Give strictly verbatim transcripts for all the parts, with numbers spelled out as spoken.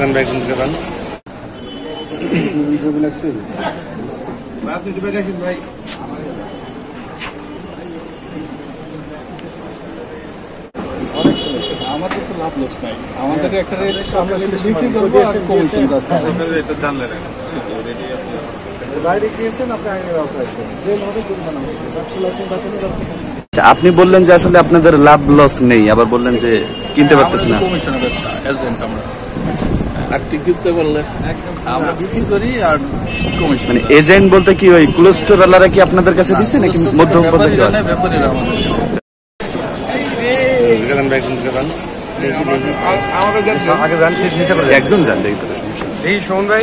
ভাই আমাদের তো লাভ লস নাই, আমাদের একটা রেট আমরা বিক্রি করবো আর কমিশন এটা জানলে না বাইরে গিয়েছেন আপনি আইনের আওতায় যে ভাবে জরিমানা হচ্ছে। আপনি বললেন যে আসলে আপনাদের লাভ লস নেই, আবার বললেন যে কিনতে পারতেছেন না। কমিশনের ব্যবসা এজেন্ট আমরা আর টিকিটতে বললে আমরা বিক্রি করি আর কমিশন। মানে এজেন্ট বলতে কি ওই ক্লোজ স্টোর ওয়ালারা কি আপনাদের কাছে দিচ্ছে নাকি মধ্যম পর্যায়ে আছে? ব্যাপারীরা আমাদের একজন যান এই শোন ভাই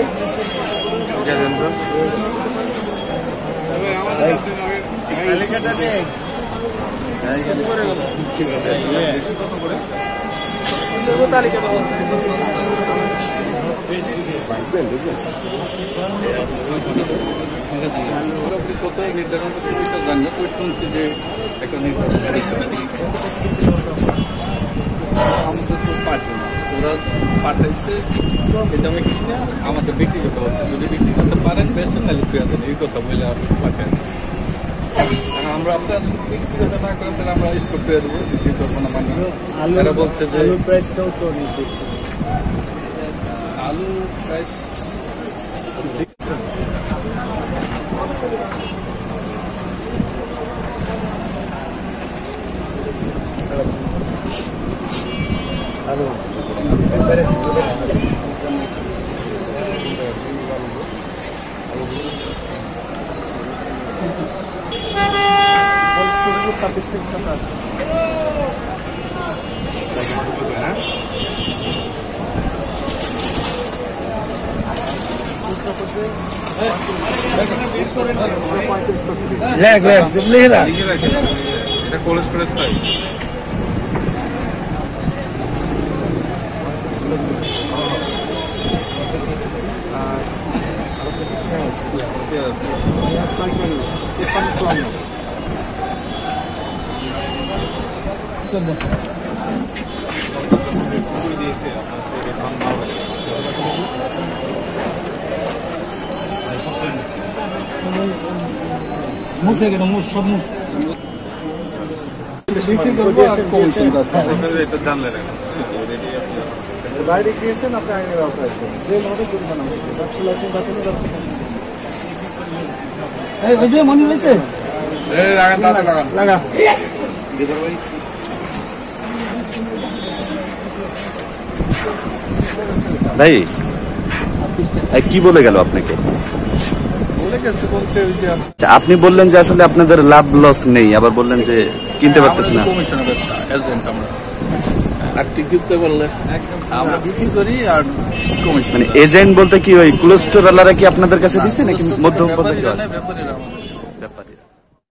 কোথায় নির্ধারণ করতে জানি শুনছি যে একটা নির্ধারণ আমাদের তো পারবে না, ওরা পাঠাইছে এটা আমি কিনা আমাদের বিক্রি করতে হচ্ছে, যদি বিক্রি করতে পারেন বেশি নাহলে পেয়ে দেন এই কথা বলে পাঠান। আমরা আপনার বিক্রি করতে না করেন তাহলে আমরা স্টক পেয়ে দেবো, বিক্রি করবো না। মানে এরা বলছে যে আলু প্রাইসটাও তো নির্দিষ্ট, আলু প্রাইস আলু ছাব্বিশ থেকে সাতাশ এটা কোল্ড স্টোরেজ পাই মুছে গেল মুখ সব মুখ বিক্রি করবো আর কমিশন এটা জানলে না বাইরে গিয়েছেন আপনি আইনের আওতায় যে ভাবে জরিমানা হচ্ছে। মনে হয়েছে লাগা ভাই কি বলে গেল আপনাকে? আপনি বললেন যে আসলে আপনাদের লাভ লস নেই, আবার বললেন যে কিনতে পারতেছেন না। কমিশনের ব্যবসা এজেন্ট আমরা আর টিকিটতে বললে আমরা বিক্রি করি আর কমিশন। মানে এজেন্ট বলতে কি ওই ক্লোজ স্টোর ওয়ালারা কি আপনাদের কাছে দিচ্ছে নাকি মধ্যম পর্যায়ে আছে? ব্যাপারীরা